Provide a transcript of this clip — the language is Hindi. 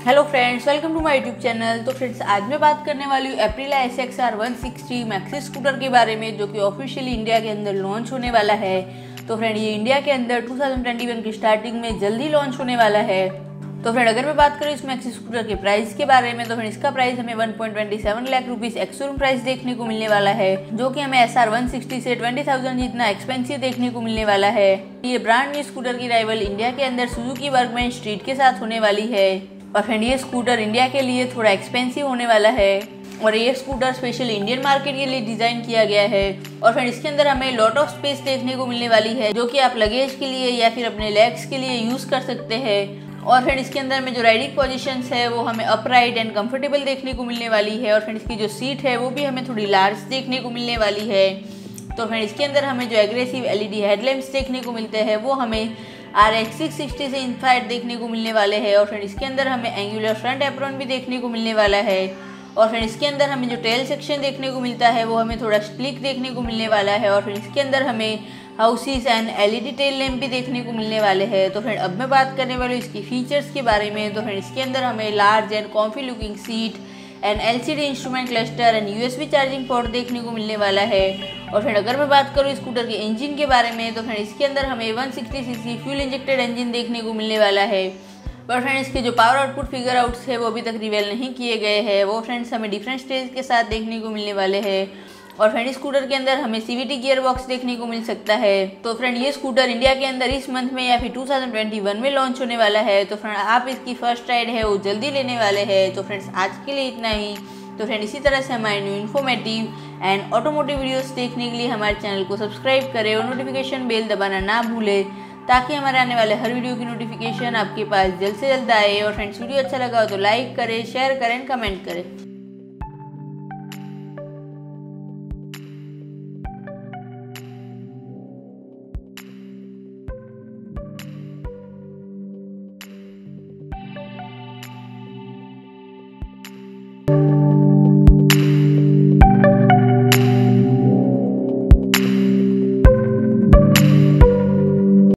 Hello friends, welcome to my YouTube channel. तो फ्रेंड्स, आज मैं बात करने वाली हूँ एप्रिला SXR 160 मैक्सी स्कूटर के बारे में, जो कि ऑफिशियली इंडिया के अंदर लॉन्च होने वाला है। तो फ्रेंड, ये इंडिया के अंदर 2021 की स्टार्टिंग में जल्दी लॉन्च होने वाला है। तो फ्रेंड, अगर मैं बात करूँ इस मैक्सी स्कूटर के प्राइस के बारे में, तो फ्रेंड इसका प्राइस हमें 1.27 लाख रुपीज़ एक्स-शोरूम प्राइस देखने को मिलने वाला है, जो कि हमें SR 160 से 20,000 जितना एक्सपेंसिव देखने को मिलने वाला है। ये ब्रांड न्यू स्कूटर की राइवल इंडिया के अंदर सुजुकी वर्कमैन स्ट्रीट के साथ होने वाली है। और फ्रेंड, ये स्कूटर इंडिया के लिए थोड़ा एक्सपेंसिव होने वाला है और ये स्कूटर स्पेशल इंडियन मार्केट के लिए डिज़ाइन किया गया है। और फ्रेंड, इसके अंदर हमें लॉट ऑफ स्पेस देखने को मिलने वाली है, जो कि आप लगेज के लिए या फिर अपने लेग्स के लिए यूज़ कर सकते हैं। और फ्रेंड, इसके अंदर में जो राइडिंग पोजीशंस है वो हमें अपराइट एंड कंफर्टेबल देखने को मिलने वाली है। और फ्रेंड, इसकी जो सीट है वो भी हमें थोड़ी लार्ज देखने को मिलने वाली है। तो फ्रेंड, इसके अंदर हमें जो एग्रेसिव LED हेडलैम्प्स देखने को मिलते हैं वो हमें RX 660 से इंस्पायर्ड देखने को मिलने वाले हैं। और फ्रेंड, इसके अंदर हमें एंगुलर फ्रंट एप्रॉन भी देखने को मिलने वाला है। और फ्रेंड, इसके अंदर हमें जो टेल सेक्शन देखने को मिलता है वो हमें थोड़ा स्लिक देखने को मिलने वाला है। और फ्रेंड, इसके अंदर हमें houses and LED tail lamp भी देखने को मिलने वाले हैं। तो फ्रेंड, अब मैं बात करने वाली हूँ इसकी फीचर्स के बारे में। तो फ्रेंड, इसके अंदर हमें large and comfy looking seat and LCD instrument cluster and USB charging port देखने को मिलने वाला है। और फ्रेंड, अगर मैं बात करूँ स्कूटर के इंजन के बारे में, तो फ्रेंड इसके अंदर हमें 160cc फ्यूल इंजेक्टेड इंजन देखने को मिलने वाला है। पर फ्रेंड, इसके जो पावर आउटपुट फिगर आउट्स है वो अभी तक रिवील नहीं किए गए हैं। वो फ्रेंड्स हमें डिफरेंट स्टेज के साथ देखने को मिलने वाले हैं। और फ्रेंड, स्कूटर के अंदर हमें CVT गियर बॉक्स देखने को मिल सकता है। तो फ्रेंड, ये स्कूटर इंडिया के अंदर इस मंथ में या फिर 2021 में लॉन्च होने वाला है। तो फ्रेंड, आप इसकी फर्स्ट राइड है वो जल्दी लेने वाले हैं। तो फ्रेंड्स, आज के लिए इतना ही। तो फ्रेंड, इसी तरह से हमारे new informative and automotive videos देखने के लिए हमारे चैनल को सब्सक्राइब करें और नोटिफिकेशन बेल दबाना ना भूलें, ताकि हमारे आने वाले हर वीडियो की नोटिफिकेशन आपके पास जल्द से जल्द आए। और फ्रेंड्स, वीडियो अच्छा लगा हो तो लाइक करें, शेयर करें, कमेंट करें।